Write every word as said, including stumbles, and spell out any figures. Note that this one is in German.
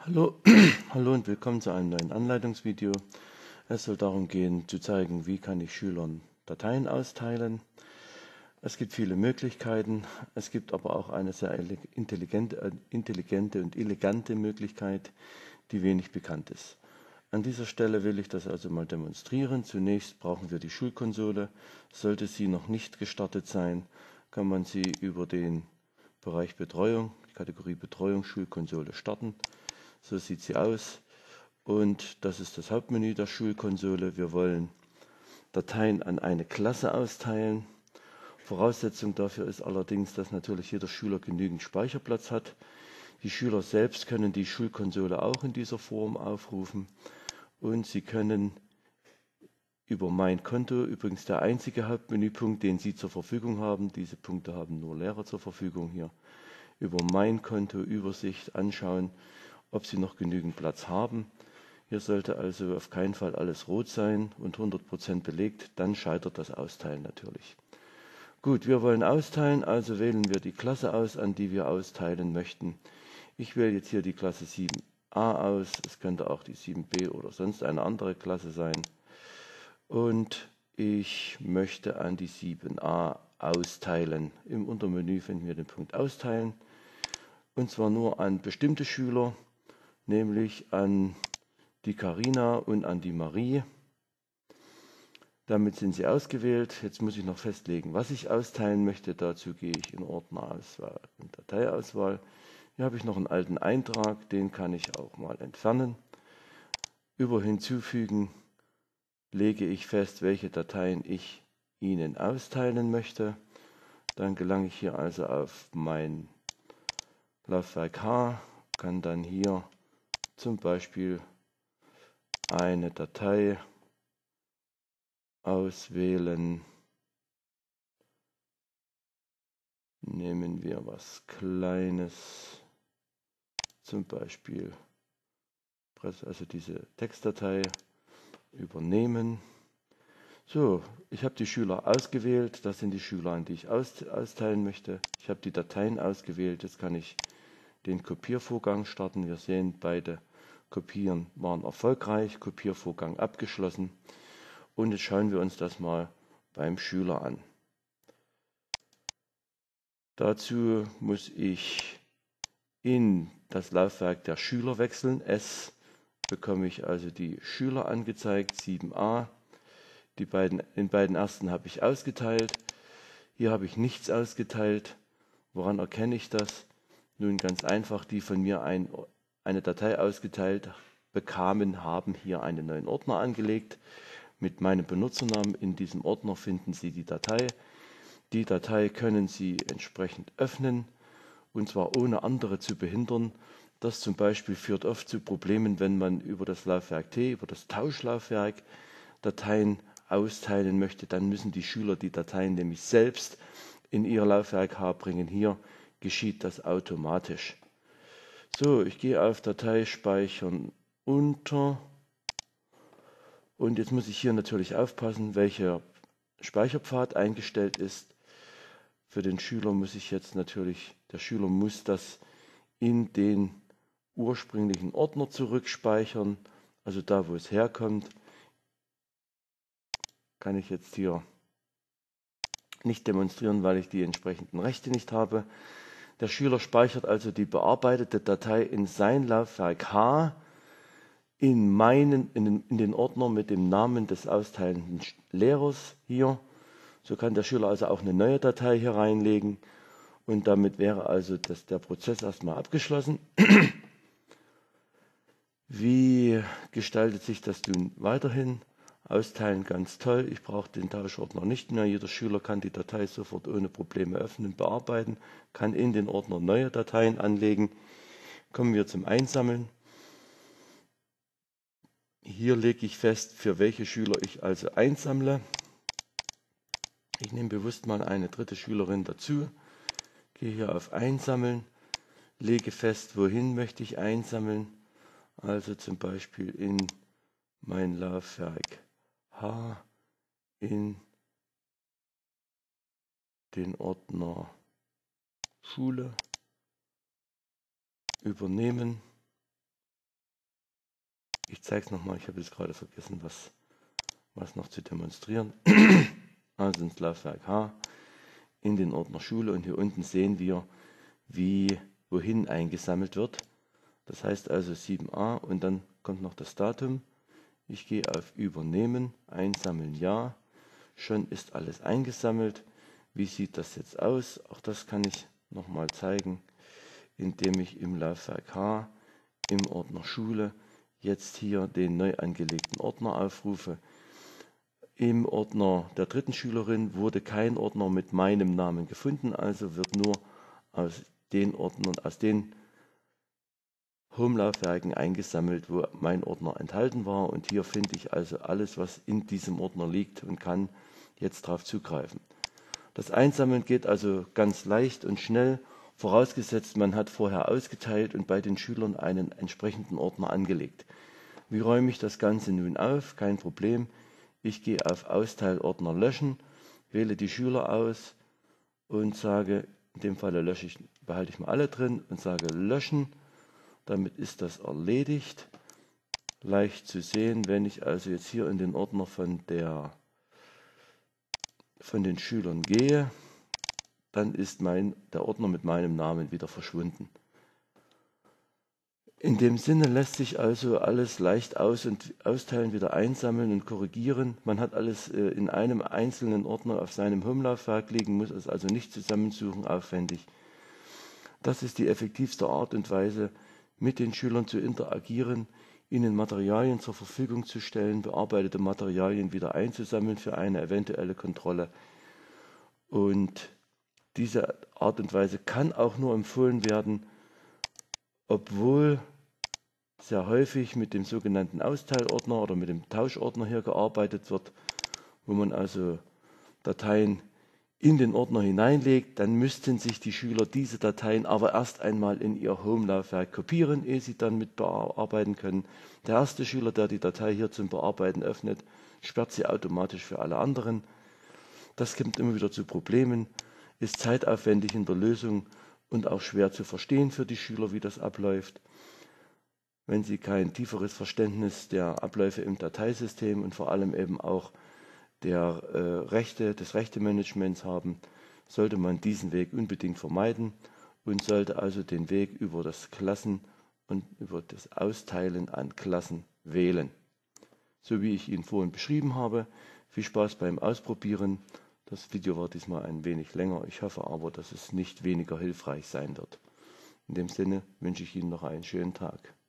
Hallo, hallo und willkommen zu einem neuen Anleitungsvideo. Es soll darum gehen, zu zeigen, wie kann ich Schülern Dateien austeilen. Es gibt viele Möglichkeiten, es gibt aber auch eine sehr intelligente, intelligente und elegante Möglichkeit, die wenig bekannt ist. An dieser Stelle will ich das also mal demonstrieren. Zunächst brauchen wir die Schulkonsole. Sollte sie noch nicht gestartet sein, kann man sie über den Bereich Betreuung, die Kategorie Betreuung Schulkonsole starten. So sieht sie aus und das ist das Hauptmenü der Schulkonsole. Wir wollen Dateien an eine Klasse austeilen. Voraussetzung dafür ist allerdings, dass natürlich jeder Schüler genügend Speicherplatz hat. Die Schüler selbst können die Schulkonsole auch in dieser Form aufrufen und sie können über Mein Konto, übrigens der einzige Hauptmenüpunkt, den Sie zur Verfügung haben, diese Punkte haben nur Lehrer zur Verfügung hier, über Mein Konto Übersicht anschauen, ob Sie noch genügend Platz haben. Hier sollte also auf keinen Fall alles rot sein und hundert Prozent belegt, dann scheitert das Austeilen natürlich. Gut, wir wollen austeilen, also wählen wir die Klasse aus, an die wir austeilen möchten. Ich wähle jetzt hier die Klasse sieben a aus, es könnte auch die sieben b oder sonst eine andere Klasse sein. Und ich möchte an die sieben a austeilen. Im Untermenü finden wir den Punkt Austeilen. Und zwar nur an bestimmte Schüler, nämlich an die Karina und an die Marie. Damit sind sie ausgewählt. Jetzt muss ich noch festlegen, was ich austeilen möchte. Dazu gehe ich in Ordnerauswahl und Dateiauswahl. Hier habe ich noch einen alten Eintrag, den kann ich auch mal entfernen. Über Hinzufügen lege ich fest, welche Dateien ich Ihnen austeilen möchte. Dann gelange ich hier also auf mein Laufwerk H, kann dann hier zum Beispiel eine Datei auswählen. Nehmen wir was Kleines, zum Beispiel also diese Textdatei übernehmen. So, ich habe die Schüler ausgewählt, das sind die Schüler, an die ich austeilen möchte. Ich habe die Dateien ausgewählt, jetzt kann ich den Kopiervorgang starten. Wir sehen, beide Kopieren waren erfolgreich, Kopiervorgang abgeschlossen. Und jetzt schauen wir uns das mal beim Schüler an. Dazu muss ich in das Laufwerk der Schüler wechseln. S bekomme ich also die Schüler angezeigt, sieben a. Die beiden, den beiden ersten habe ich ausgeteilt. Hier habe ich nichts ausgeteilt. Woran erkenne ich das? Nun ganz einfach, die von mir ein, eine Datei ausgeteilt bekamen, haben hier einen neuen Ordner angelegt. Mit meinem Benutzernamen in diesem Ordner finden Sie die Datei. Die Datei können Sie entsprechend öffnen, und zwar ohne andere zu behindern. Das zum Beispiel führt oft zu Problemen, wenn man über das Laufwerk T, über das Tauschlaufwerk Dateien austeilen möchte. Dann müssen die Schüler die Dateien nämlich selbst in ihr Laufwerk H bringen. Hier geschieht das automatisch. So, ich gehe auf Datei speichern unter. Und jetzt muss ich hier natürlich aufpassen, welcher Speicherpfad eingestellt ist. Für den Schüler muss ich jetzt natürlich, der Schüler muss das in den ursprünglichen Ordner zurückspeichern, also da, wo es herkommt. Kann ich jetzt hier nicht demonstrieren, weil ich die entsprechenden Rechte nicht habe. Der Schüler speichert also die bearbeitete Datei in sein Laufwerk H, in, meinen, in, den, in den Ordner mit dem Namen des austeilenden Lehrers hier. So kann der Schüler also auch eine neue Datei hier reinlegen und damit wäre also das, der Prozess erstmal abgeschlossen. Wie gestaltet sich das nun weiterhin? Austeilen ganz toll. Ich brauche den Tauschordner nicht mehr. Jeder Schüler kann die Datei sofort ohne Probleme öffnen, bearbeiten, kann in den Ordner neue Dateien anlegen. Kommen wir zum Einsammeln. Hier lege ich fest, für welche Schüler ich also einsammle. Ich nehme bewusst mal eine dritte Schülerin dazu, gehe hier auf Einsammeln, lege fest, wohin möchte ich einsammeln. Also zum Beispiel in mein Laufwerk H, in den Ordner Schule, übernehmen. Ich zeige es nochmal, ich habe jetzt gerade vergessen, was, was noch zu demonstrieren. Also ins Laufwerk H, in den Ordner Schule, und hier unten sehen wir, wie wohin eingesammelt wird. Das heißt also sieben a und dann kommt noch das Datum. Ich gehe auf Übernehmen, Einsammeln Ja. Schon ist alles eingesammelt. Wie sieht das jetzt aus? Auch das kann ich nochmal zeigen, indem ich im Laufwerk H, im Ordner Schule, jetzt hier den neu angelegten Ordner aufrufe. Im Ordner der dritten Schülerin wurde kein Ordner mit meinem Namen gefunden, also wird nur aus den Ordnern, aus den Home-Laufwerken eingesammelt, wo mein Ordner enthalten war. Und hier finde ich also alles, was in diesem Ordner liegt, und kann jetzt darauf zugreifen. Das Einsammeln geht also ganz leicht und schnell, vorausgesetzt man hat vorher ausgeteilt und bei den Schülern einen entsprechenden Ordner angelegt. Wie räume ich das Ganze nun auf? Kein Problem. Ich gehe auf Austeilordner löschen, wähle die Schüler aus und sage, in dem Falle lösche ich, behalte ich mal alle drin und sage löschen. Damit ist das erledigt. Leicht zu sehen, wenn ich also jetzt hier in den Ordner von, der, von den Schülern gehe, dann ist mein, der Ordner mit meinem Namen wieder verschwunden. In dem Sinne lässt sich also alles leicht aus- und austeilen, wieder einsammeln und korrigieren. Man hat alles äh, in einem einzelnen Ordner auf seinem Home-Laufwerk liegen, muss es also nicht zusammensuchen, aufwendig. Das ist die effektivste Art und Weise, mit den Schülern zu interagieren, ihnen Materialien zur Verfügung zu stellen, bearbeitete Materialien wieder einzusammeln für eine eventuelle Kontrolle. Und diese Art und Weise kann auch nur empfohlen werden, obwohl sehr häufig mit dem sogenannten Austeilordner oder mit dem Tauschordner hier gearbeitet wird, wo man also Dateien in den Ordner hineinlegt. Dann müssten sich die Schüler diese Dateien aber erst einmal in ihr Home-Laufwerk kopieren, ehe sie dann mit bearbeiten können. Der erste Schüler, der die Datei hier zum Bearbeiten öffnet, sperrt sie automatisch für alle anderen. Das kommt immer wieder zu Problemen, ist zeitaufwendig in der Lösung und auch schwer zu verstehen für die Schüler, wie das abläuft. Wenn sie kein tieferes Verständnis der Abläufe im Dateisystem und vor allem eben auch der äh, Rechte, des Rechtemanagements haben, sollte man diesen Weg unbedingt vermeiden und sollte also den Weg über das Klassen und über das Austeilen an Klassen wählen. So wie ich ihn vorhin beschrieben habe. Viel Spaß beim Ausprobieren. Das Video war diesmal ein wenig länger. Ich hoffe aber, dass es nicht weniger hilfreich sein wird. In dem Sinne wünsche ich Ihnen noch einen schönen Tag.